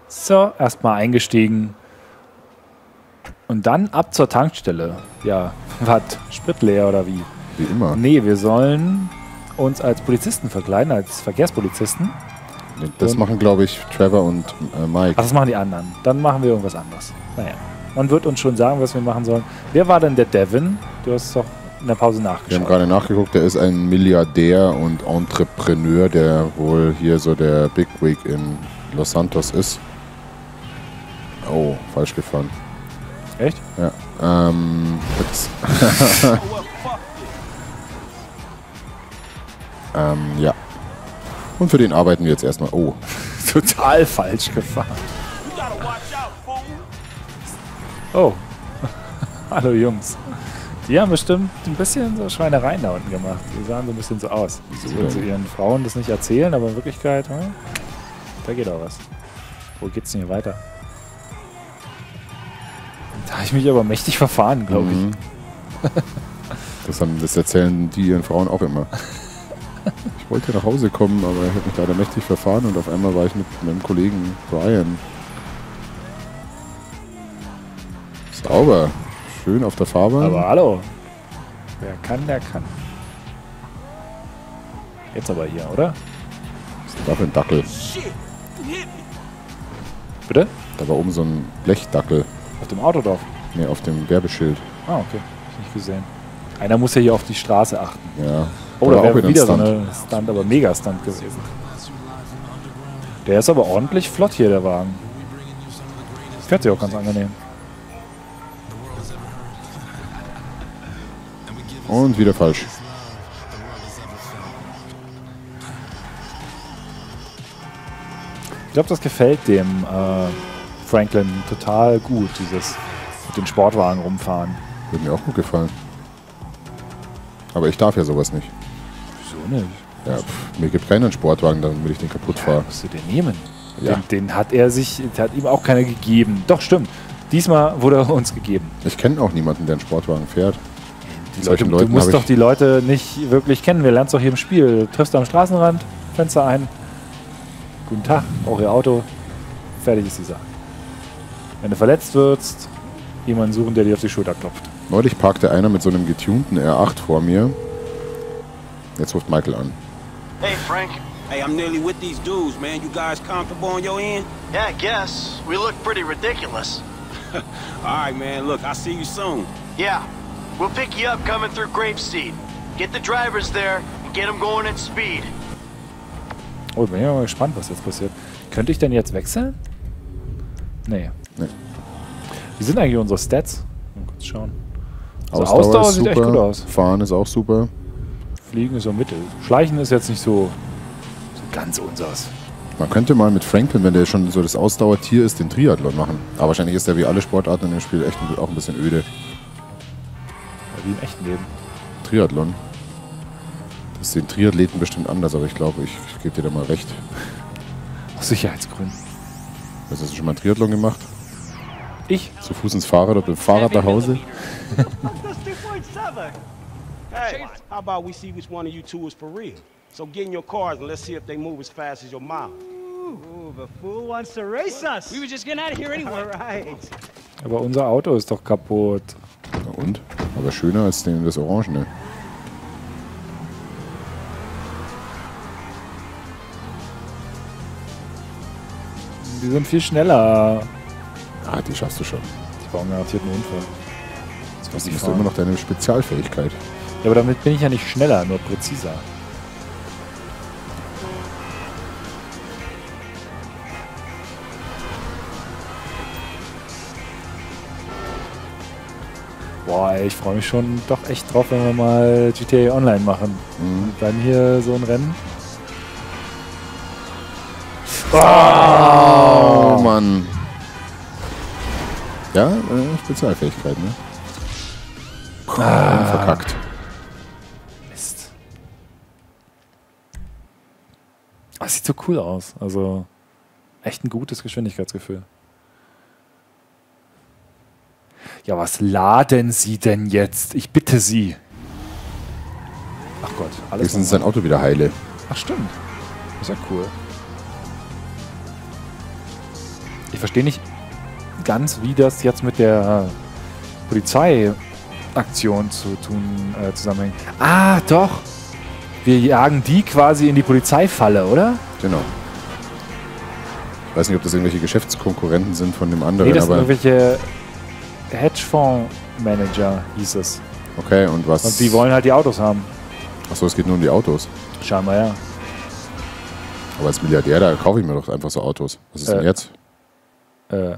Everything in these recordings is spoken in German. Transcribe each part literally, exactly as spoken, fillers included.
So, erstmal eingestiegen. Und dann ab zur Tankstelle. Ja, was? Sprit leer oder wie? Wie immer. Nee, wir sollen uns als Polizisten verkleiden, als Verkehrspolizisten. Das und machen, glaube ich, Trevor und äh, Mike. Ach, das machen die anderen. Dann machen wir irgendwas anderes. Naja. Man wird uns schon sagen, was wir machen sollen. Wer war denn der Devin? Du hast doch in der Pause nachgeschaut. Wir haben gerade nachgeguckt, der ist ein Milliardär und Entrepreneur, der wohl hier so der Bigwig in Los Santos ist. Oh, falsch gefahren. Echt? Ja. Ähm, jetzt. ähm, ja. Und für den arbeiten wir jetzt erstmal. Oh. Total falsch gefahren. Oh. Hallo Jungs. Die haben bestimmt ein bisschen so Schweinereien da unten gemacht. Die sahen so ein bisschen so aus. Sie würden zu ihren Frauen das nicht erzählen, aber in Wirklichkeit, hm, da geht auch was. Wo geht's denn hier weiter? Da habe ich mich aber mächtig verfahren, glaube mhm. ich. Das, haben, das erzählen die ihren Frauen auch immer. Ich wollte nach Hause kommen, aber ich habe mich leider mächtig verfahren und auf einmal war ich mit meinem Kollegen Brian. Sauber. Schön auf der Fahrbahn. Aber hallo. Wer kann, der kann. Jetzt aber hier, oder? Was ist denn da für ein Dackel? Bitte? Da war oben so ein Blechdackel. Auf dem Autodorf? Ne, auf dem Werbeschild. Ah, okay. Hab ich nicht gesehen. Einer muss ja hier auf die Straße achten. Ja. Oh, da wäre wieder wieder ein so Stunt. eine Stunt, aber Mega-Stunt gewesen. Der ist aber ordentlich flott hier, der Wagen. Fährt sich auch ganz angenehm. Und wieder falsch. Ich glaube, das gefällt dem äh, Franklin total gut, dieses mit den Sportwagen rumfahren. Würde mir auch gut gefallen. Aber ich darf ja sowas nicht. Wieso nicht? Ja, pff, mir gibt keinen Sportwagen, dann will ich den kaputt Ja, fahren. musst du den nehmen. Ja. Den, den hat er sich, den hat ihm auch keiner gegeben. Doch, stimmt. Diesmal wurde er uns gegeben. Ich kenne auch niemanden, der einen Sportwagen fährt. Die Solchen Leute, du Leuten musst hab doch ich- die Leute nicht wirklich kennen. Wir lernen es doch hier im Spiel. Du triffst am Straßenrand, Fenster ein. Guten Tag, brauche Ihr Auto. Fertig ist die Sache. Wenn du verletzt wirst, jemanden suchen, der dir auf die Schulter klopft. Neulich parkte einer mit so einem getunten R acht vor mir. Jetzt ruft Michael an. Hey, Frank. Hey, I'm nearly with these dudes, man. You guys comfortable on your end? Yeah, I guess. We look pretty ridiculous. All right, man. Look, I'll see you soon. Yeah. We'll pick you up coming through Grapeseed. Get the drivers there and get them going at speed. Oh, bin ich mal gespannt, was jetzt passiert. Könnte ich denn jetzt wechseln? Nee. Nee. Wie sind eigentlich unsere Stats? Mal kurz schauen. Also Ausdauer, Ausdauer ist sieht super. echt gut aus. Fahren ist auch super. Fliegen ist so mittel. Schleichen ist jetzt nicht so, so ganz unsers. Man könnte mal mit Franklin, wenn der schon so das Ausdauertier ist, den Triathlon machen. Aber wahrscheinlich ist der wie alle Sportarten in dem Spiel echt ein- auch ein bisschen öde. Ja, wie im echten Leben. Triathlon. Das ist den Triathleten bestimmt anders, aber ich glaube, ich, ich gebe dir da mal recht. Aus Sicherheitsgründen. Hast du schon mal einen Triathlon gemacht? Ich? Zu Fuß ins Fahrrad oder mit dem Fahrrad nach Hause? Hey, how about we see which one of you two is for real? So get in your cars and let's see if they move as fast as your mouth. Ooh, the fool wants to race us. We were just getting out of here anyway. All right. Aber unser Auto ist doch kaputt. Na und? Aber schöner als den, das Orangene. Die sind viel schneller. Ah, die schaffst du schon. Die bauen garantiert einen Unfall. Jetzt muss Das ich ist fahren. immer noch deine Spezialfähigkeit. Ja, aber damit bin ich ja nicht schneller, nur präziser. Boah, ey, ich freue mich schon doch echt drauf, wenn wir mal G T A Online machen. Mhm. Und dann hier so ein Rennen. Oh, Mann. Ja, äh, Spezialfähigkeit, ne? Ah. Verkackt. Mist. Das sieht so cool aus. Also echt ein gutes Geschwindigkeitsgefühl. Ja, was laden Sie denn jetzt? Ich bitte Sie. Ach Gott, alles. Jetzt ist sein Auto wieder heile. Ach stimmt. Das ist ja cool. Ich verstehe nicht ganz, wie das jetzt mit der Polizeiaktion zu tun äh, zusammenhängt. Ah, doch. Wir jagen die quasi in die Polizeifalle, oder? Genau. Ich weiß nicht, ob das irgendwelche Geschäftskonkurrenten sind von dem anderen, Nee, das sind aber... irgendwelche Hedgefondsmanager, hieß es. Okay, und was... Und die wollen halt die Autos haben. Achso, es geht nur um die Autos. Scheinbar, ja. Aber als Milliardär, da kaufe ich mir doch einfach so Autos. Was ist Äh. denn jetzt? Äh,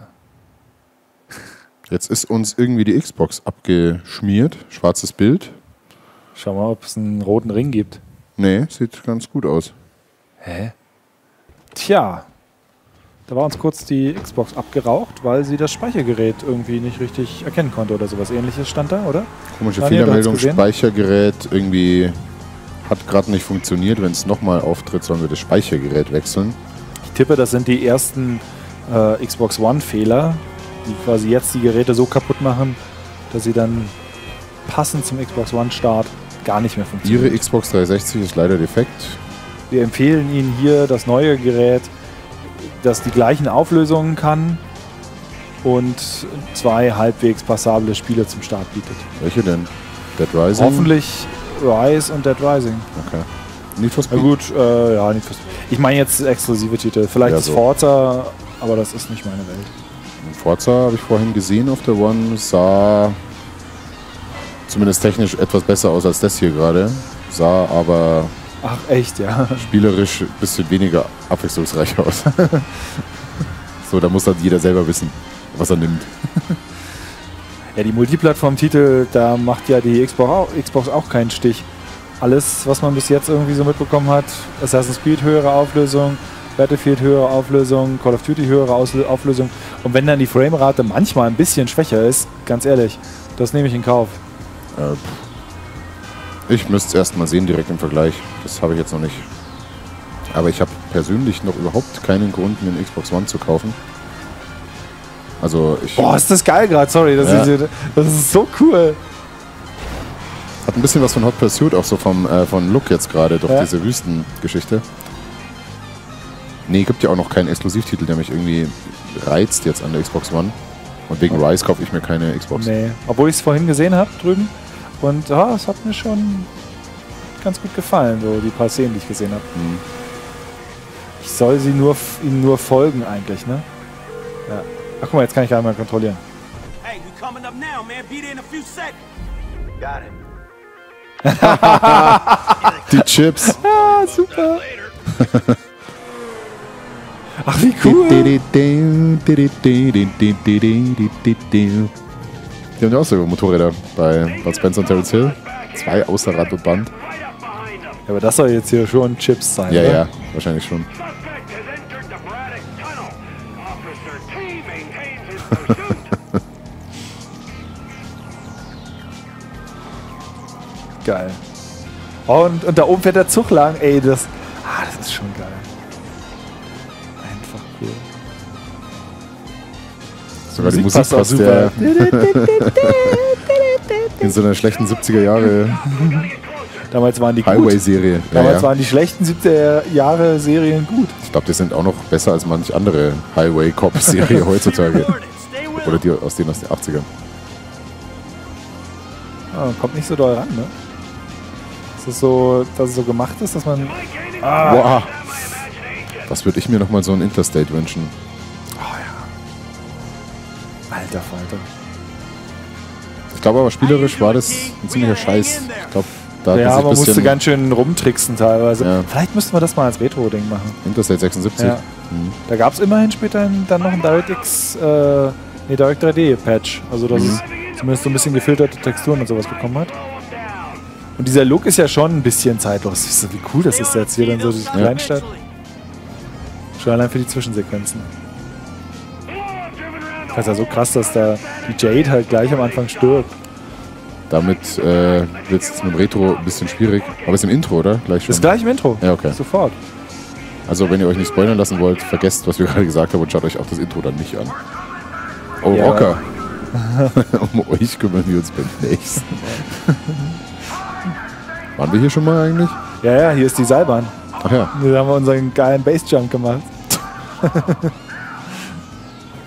Jetzt ist uns irgendwie die Xbox abgeschmiert. Schwarzes Bild. schau mal, ob es einen roten Ring gibt. Nee, sieht ganz gut aus. Hä? Tja. Da war uns kurz die Xbox abgeraucht, weil sie das Speichergerät irgendwie nicht richtig erkennen konnte oder sowas Ähnliches stand da, oder? Komische Daniel, du hast Fehlermeldung, gesehen? Speichergerät irgendwie hat gerade nicht funktioniert. Wenn es nochmal auftritt, sollen wir das Speichergerät wechseln. Ich tippe, das sind die ersten äh, Xbox One-Fehler, die quasi jetzt die Geräte so kaputt machen, dass sie dann passend zum Xbox One-Start gar nicht mehr funktionieren. Ihre Xbox dreihundertsechzig ist leider defekt. Wir empfehlen Ihnen hier das neue Gerät, das die gleichen Auflösungen kann und zwei halbwegs passable Spiele zum Start bietet. Welche denn? Dead Rising? Hoffentlich Rise und Dead Rising. Okay. Need for Na Speed? gut, äh, ja, nicht fürs. Ich meine jetzt exklusive Titel. Vielleicht Ja, ist so. Forza, aber das ist nicht meine Welt. Forza habe ich vorhin gesehen auf der One. Sah zumindest technisch etwas besser aus als das hier gerade. Sah aber Ach, echt, ja. spielerisch ein bisschen weniger abwechslungsreich aus. So, da muss dann jeder selber wissen, was er nimmt. Ja, die Multiplattform-Titel, da macht ja die Xbox auch, Xbox auch keinen Stich. Alles, was man bis jetzt irgendwie so mitbekommen hat, Assassin's Creed höhere Auflösung, Battlefield höhere Auflösung, Call of Duty höhere Ausl- Auflösung. Und wenn dann die Framerate manchmal ein bisschen schwächer ist, ganz ehrlich, das nehme ich in Kauf. Äh, pff. Ich müsste es erst mal sehen, direkt im Vergleich. Das habe ich jetzt noch nicht. Aber ich habe persönlich noch überhaupt keinen Grund, mir eine Xbox One zu kaufen. Also ich... Boah, ist das geil gerade, sorry, das, Ja. ist, das ist so cool. Hat ein bisschen was von Hot Pursuit, auch so vom äh, von Look jetzt gerade, durch Ja. diese Wüstengeschichte. Nee, gibt ja auch noch keinen Exklusivtitel, der mich irgendwie reizt jetzt an der Xbox One. Und wegen Rise kaufe ich mir keine Xbox. Nee, obwohl ich es vorhin gesehen habe drüben. Und ja, es hat mir schon ganz gut gefallen, so die paar Szenen, die ich gesehen habe. Hm. Ich soll sie nur, f- ihnen nur folgen eigentlich, ne? Ja. Ach guck mal, jetzt kann ich gar nicht mal kontrollieren. Hey, we coming up now, man. Be there in a few seconds. Got it. Die Chips. Ah, super. Ach, wie cool. Die haben ja auch so Motorräder bei Bud Spencer und Terence Hill. Zwei außer Rad und Band. Ja, aber das soll jetzt hier schon Chips sein, Ja, oder? ja, wahrscheinlich schon. Geil. Oh, und, und da oben fährt der Zug lang. Ey, das, ah, das ist schon geil. Einfach cool. Sogar die Musik passt auch passt super. ja in so einer schlechten siebziger Jahre Damals waren die gut. Highway-Serie. Ja, Damals ja. waren die schlechten siebziger Jahre Serien gut. Ich glaube, die sind auch noch besser als manch andere Highway-Cop-Serie heutzutage. Oder die aus denen aus den achtzigern. Ah, kommt nicht so doll ran, ne? Ist das so, dass es so gemacht ist, dass man. Ah, Wow. Was würde ich mir nochmal so ein Interstate wünschen? alter Falter. Ich glaube aber spielerisch war das ein ziemlicher Scheiß. Ich glaube, da hat Ja, man sich man ein musste bisschen ganz schön rumtricksen teilweise. Ja. Vielleicht müssten wir das mal als Retro-Ding machen. Interstate sechsundsiebzig. Ja. Mhm. Da gab es immerhin später dann noch ein DirectX, äh, nee, Direct drei D-Patch. Also, dass Mhm. es zumindest so ein bisschen gefilterte Texturen und sowas bekommen hat. Und dieser Look ist ja schon ein bisschen zeitlos. Siehst du, wie cool das ist jetzt hier dann so die Kleinstadt. Schon allein für die Zwischensequenzen. Das ist ja so krass, dass da die Jade halt gleich am Anfang stirbt. Damit äh, wird es mit dem Retro ein bisschen schwierig. Aber ist im Intro, oder? Gleich schon. Ist gleich im Intro. Ja, okay. Sofort. Also, wenn ihr euch nicht spoilern lassen wollt, vergesst, was wir gerade gesagt haben und schaut euch auch das Intro dann nicht an. Oh, Ja. Rocker. Um euch kümmern wir uns beim nächsten Mal. Waren wir hier schon mal eigentlich? Ja, ja, hier ist die Seilbahn. Ach ja. Hier haben wir unseren geilen Bassjump gemacht.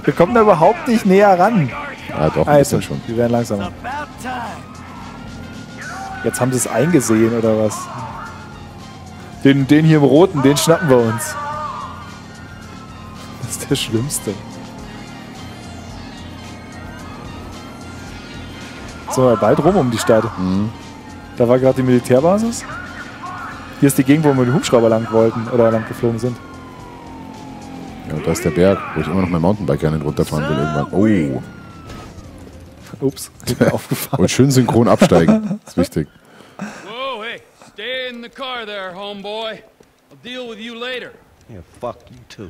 Wir kommen da überhaupt nicht näher ran. Ja, doch, ein Also, bisschen schon. wir werden langsamer. Jetzt haben sie es eingesehen, oder was? Den, den hier im Roten, den schnappen wir uns. Das ist der Schlimmste. So, bald rum um die Stadt. Mhm. Da war gerade die Militärbasis. Hier ist die Gegend, wo wir mit dem Hubschrauber lang wollten oder lang geflogen sind. Ja, und da ist der Berg, wo ich immer noch mein Mountainbike gerne runterfahren will irgendwann. Oh. Ups, ist mir aufgefallen. Und schön synchron absteigen. Das ist wichtig. Whoa, hey, stay in the car there, homeboy. I'll deal with you later. Yeah, fuck you too.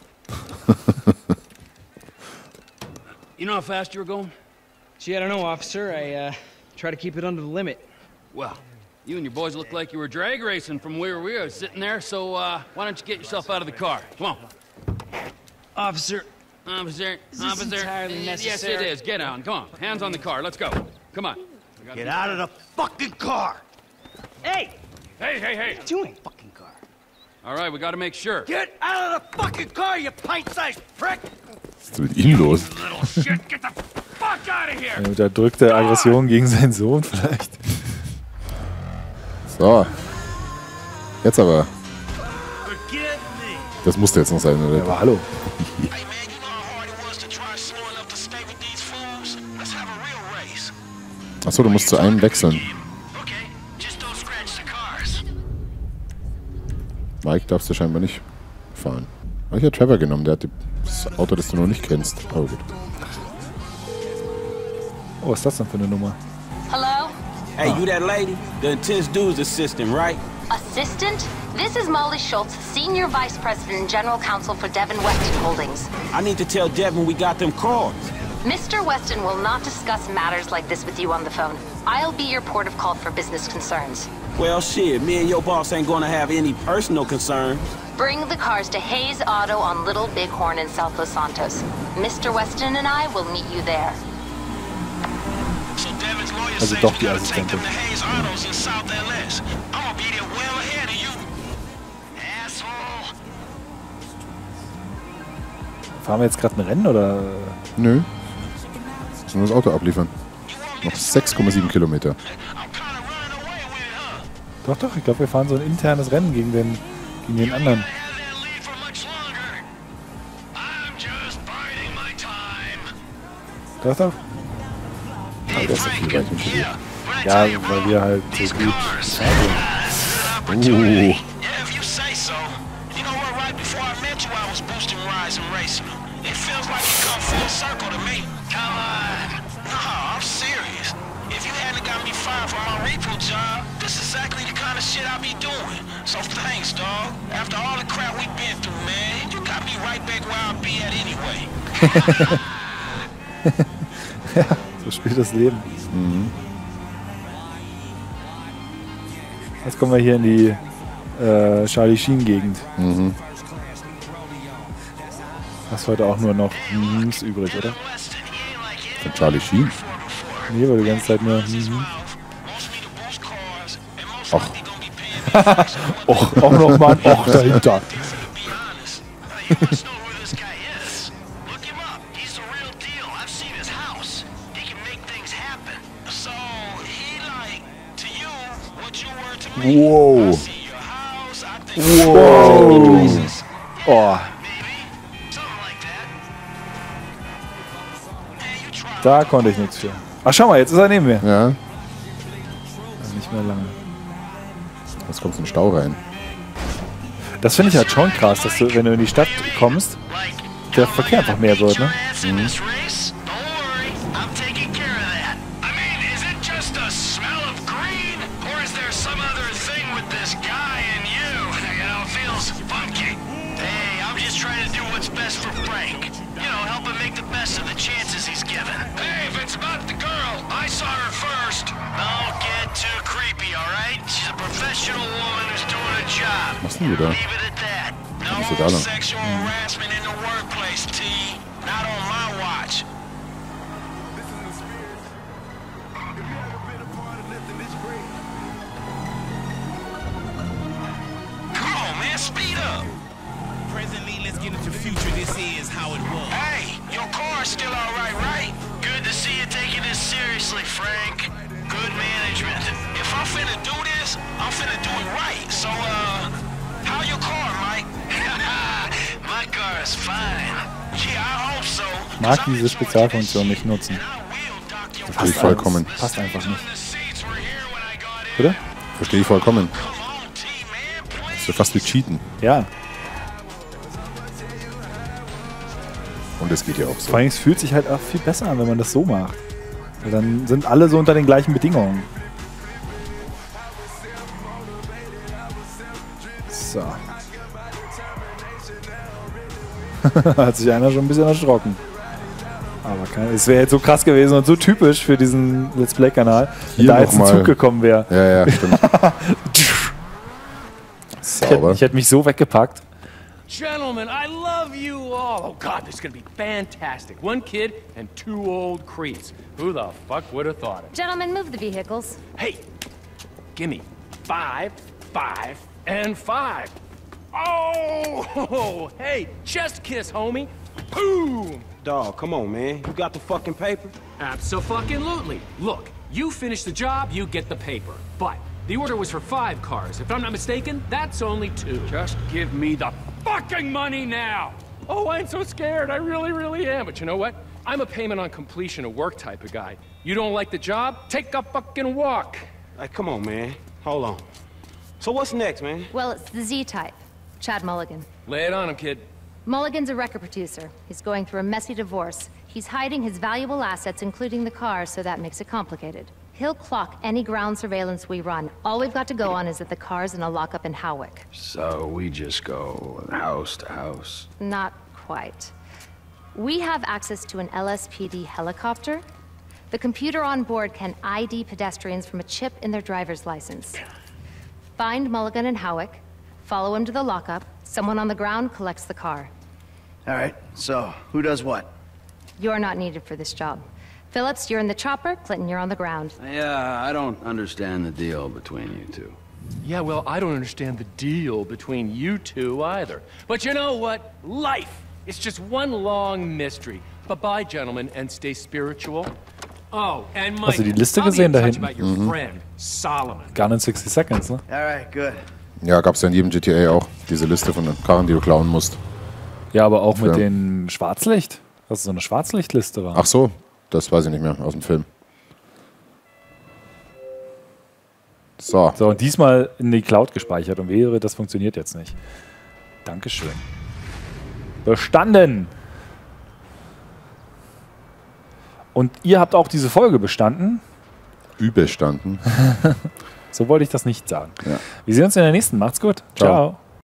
You know how fast you were going? Gee, I don't know, officer. I, uh, try to keep it under the limit. Well, you and your boys look like you were drag racing from where we were sitting there, so, uh, why don't you get yourself out of the car? Come on. Officer, Officer, Is this officer. entirely Yes, it necessary? is. Get on. Come on. Hands on the car. Let's go. Come on. Get out of the fucking car! hey, Hey, hey, hey. what are you doing? Fucking car. All right, we got to make sure. Get out of the fucking car, you pint-sized prick! Was ist mit ihm los? Little shit, get the fuck out of here. Eine unterdrückte Aggression gegen seinen Sohn vielleicht. So. Jetzt aber. Forget me! Das musste jetzt noch sein, oder? Aber hallo. Hey man, you know how hard it was to try slowing up to stay with these fools? Let's have a real race. Achso, du musst zu einem wechseln. Okay, just don't scratch the cars. Mike darfst du scheinbar nicht fahren. Hab ich ja Trevor genommen, der hat die, das Auto, das du noch nicht kennst. Oh gut. Oh, was ist das denn für eine Nummer? Hello? Hey, you that lady? The intense dude's assistant, right? Assistant? This is Molly Schultz, Senior Vice President and General Counsel for Devin Weston Holdings. I need to tell Devin we got them cars. Mister Weston will not discuss matters like this with you on the phone. I'll be your port of call for business concerns. Well, shit, me and your boss ain't gonna have any personal concerns. Bring the cars to Hayes Auto on Little Bighorn in South Los Santos. Mister Weston and I will meet you there. So Devin's lawyer Also says doch we die gotta take them Assistentin. to Hayes Autos in South L S. I'm gonna be there well ahead of you. Asshole. Fahren wir jetzt gerade ein Rennen oder? Nö. Nur das Auto abliefern. Noch sechs Komma sieben Kilometer. I'm kinda running away with it, huh? Doch, doch, ich glaube, wir fahren so ein internes Rennen gegen den, gegen den anderen. Have that lead for much longer. I'm just biding my time. Doch, doch. Hey, das ist Frank. viel weit hinter dir. Yeah, when I Ja, tell you, weil bro, wir halt these so gut cars, fahren. uh, it's an opportunity. Yeah, if you say so. You know what? Right before I met you, I was boosting rides and racing them. It feels like you come full circle to me. Come on. No, I'm serious. If you hadn't got me fired from my repo job, this is exactly the kind of shit I be doing. So thanks, dog. After all the crap we've been through, man, you got me right back where I'll be at anyway. So spielt das Leben. Mhm. Jetzt kommen wir hier in die äh, Charlie Sheen-Gegend. Mhm. Hast heute auch nur noch Memes übrig, oder? Von Charlie Sheen. Nee, weil du die ganze Zeit nur. Mhm. Ach, Och, auch noch mal ein Och dahinter. wow. Wow. Oh. Da konnte ich nichts für. Ach, schau mal, jetzt ist er neben mir. Ja, Also nicht mehr lange. jetzt kommst du in den Stau rein. Das finde ich halt schon krass, dass du, wenn du in die Stadt kommst, der Verkehr einfach mehr wird, ne? Mhm. Was machst denn du da? Warum bist du da lang? Sexual harassment in the workplace, T. Not on my watch. Come on, man, speed up. Presently, let's get into future. This is how it was. Hey, Your car's still all right, right? Good to see you taking this seriously, Frank. Good management. If I'm finna do this, I'm finna do it right. So, uh, how your car, Mike? My car is fine. Yeah, I hope so. Mag diese Spezialfunktion nicht nutzen. Verstehe ich vollkommen. Passt einfach nicht. Bitte? Verstehe ich vollkommen. Das ist ja fast wie Cheaten. Ja. Und es geht ja auch so. Vor allem, es fühlt sich halt auch viel besser an, wenn man das so macht. Weil dann sind alle so unter den gleichen Bedingungen. So. Hat sich einer schon ein bisschen erschrocken. Aber kein, es wäre jetzt so krass gewesen und so typisch für diesen Let's Play-Kanal, wenn da jetzt ein Zug gekommen wäre. Ja, ja, stimmt. Sauber. Ich hätte mich so weggepackt. Gentlemen, I love you all. Oh God, this is gonna be fantastic. One kid and two old creeps. Who the fuck would have thought it? Gentlemen, move the vehicles. Hey, gimme five, five, and five. Oh, hey, chest kiss, homie. Boom. Dog, come on, man. You got the fucking paper? Abso-fucking-lutely. Look, you finish the job, you get the paper. But the order was for five cars. If I'm not mistaken, that's only two. Just give me the fucking money now! Oh, I'm so scared. I really, really am. But you know what? I'm a payment on completion of work type of guy. You don't like the job? Take a fucking walk. Hey, come on, man. Hold on. So what's next, man? Well, it's the Z-type. Chad Mulligan. Lay it on him, kid. Mulligan's a record producer. He's going through a messy divorce. He's hiding his valuable assets, including the car, so that makes it complicated. He'll clock any ground surveillance we run. All we've got to go on is that the car's in a lockup in Howick. So we just go house to house? Not quite. We have access to an L S P D helicopter. The computer on board can I D pedestrians from a chip in their driver's license. Find Mulligan and Howick, follow him to the lockup. Someone on the ground collects the car. All right, so who does what? You're not needed for this job. Phillips, you're in the chopper. Clinton, you're on the ground. Yeah, I don't understand the deal between you two. Yeah, well, I don't understand the deal between you two either. But you know what? Life is just one long mystery. Bye-bye, gentlemen, and stay spiritual. Oh, and Mike, Hast du die Liste tell me gesehen a da touch hinten? about your Mhm. friend, Solomon. Gone in sixty seconds, ne? All right, good. Ja, gab es ja in jedem G T A auch. Diese Liste von den Karren, die du klauen musst. Ja, aber auch mit Ja. dem Schwarzlicht. Dass es so eine Schwarzlichtliste war. Ach so, das weiß ich nicht mehr aus dem Film. So. So, und diesmal in die Cloud gespeichert. Und wäre, das funktioniert jetzt nicht. Dankeschön. Bestanden! Und ihr habt auch diese Folge bestanden. Überstanden. So wollte ich das nicht sagen. Ja. Wir sehen uns in der nächsten. Macht's gut. Ciao. Ciao.